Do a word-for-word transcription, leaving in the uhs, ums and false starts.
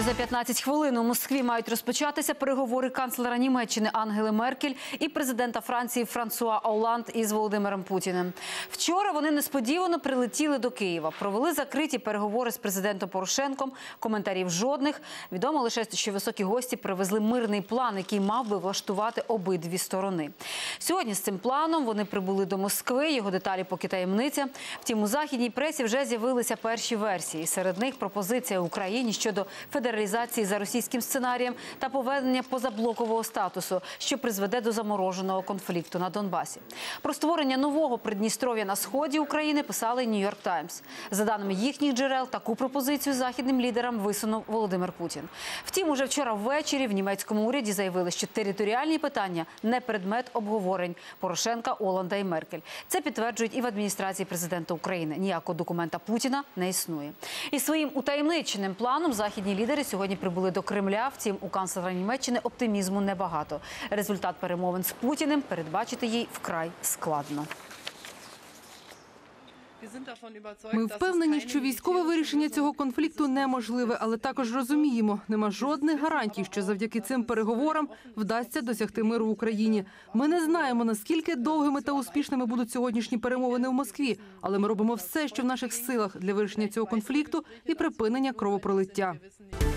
За п'ятнадцять хвилин у Москві мають розпочатися переговори канцлера Німеччини Ангели Меркель і президента Франції Франсуа Олланд із Володимиром Путіним. Вчора вони несподівано прилетіли до Києва. Провели закриті переговори з президентом Порошенком. Коментарів жодних. Відомо лише, що високі гості привезли мирний план, який мав би влаштувати обидві сторони. Сьогодні з цим планом вони прибули до Москви. Його деталі поки таємниця. Втім, у західній пресі вже з'явилися перші версії. Серед них пропозиція Україні щодо федералізації за російським сценарієм та повернення позаблокового статусу, що призведе до замороженого конфлікту на Донбасі. Про створення нового Придністров'я на сході України писали «Нью-Йорк Таймс». За даними їхніх джерел, таку пропозицію західним лідерам висунув Володимир Путін. Втім, уже вчора ввечері в німецькому уряді заявили, що територіальні питання – не предмет обговорень Порошенка, Олланда і Меркель. Це підтверджують і в адміністрації президента України. Ніякого документа Путіна не існує. І своїм утаємниченим планом західні лідери сьогодні прибули до Кремля. Втім, у канцлера Німеччини оптимізму небагато. Результат перемовин з Путіним передбачити їй вкрай складно. Ми впевнені, що військове вирішення цього конфлікту неможливе, але також розуміємо, нема жодних гарантій, що завдяки цим переговорам вдасться досягти миру в Україні. Ми не знаємо, наскільки довгими та успішними будуть сьогоднішні перемовини в Москві, але ми робимо все, що в наших силах для вирішення цього конфлікту і припинення кровопролиття.